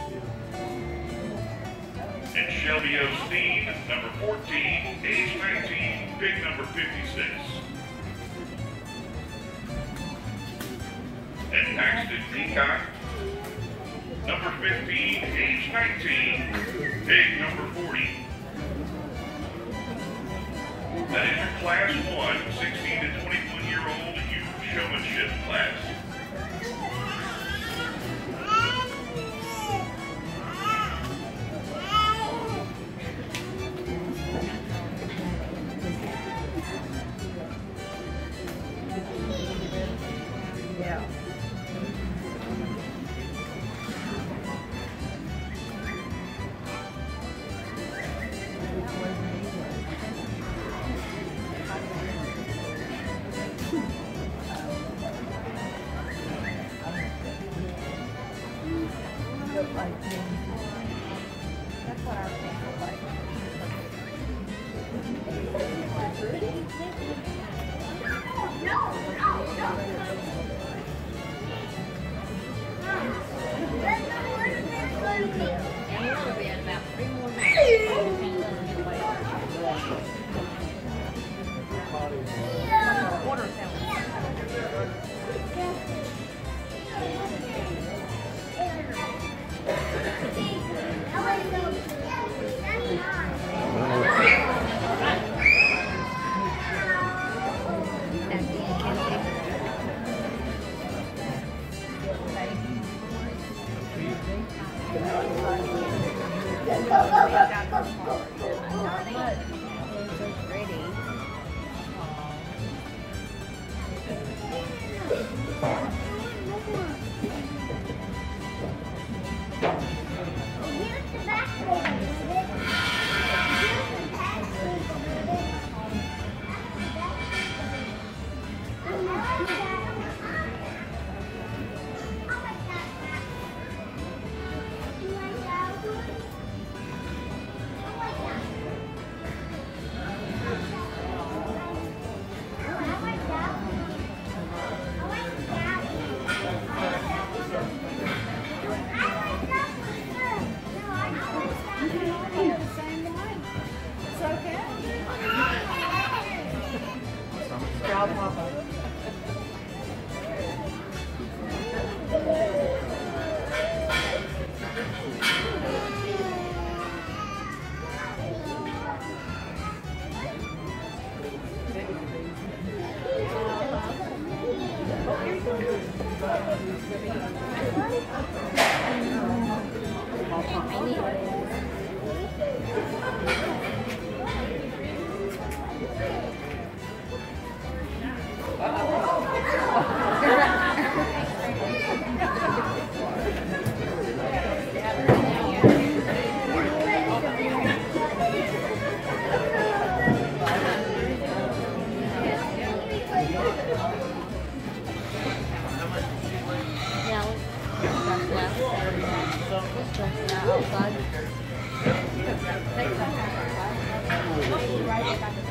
And Shelby Osteen, number 14, age 19, big number 56. And Paxton Peacock, number 15, age 19, big number 40. That is your Class 1, 16 to 21-year-old youth showmanship class. Yeah. That's what our thing look like. Outside.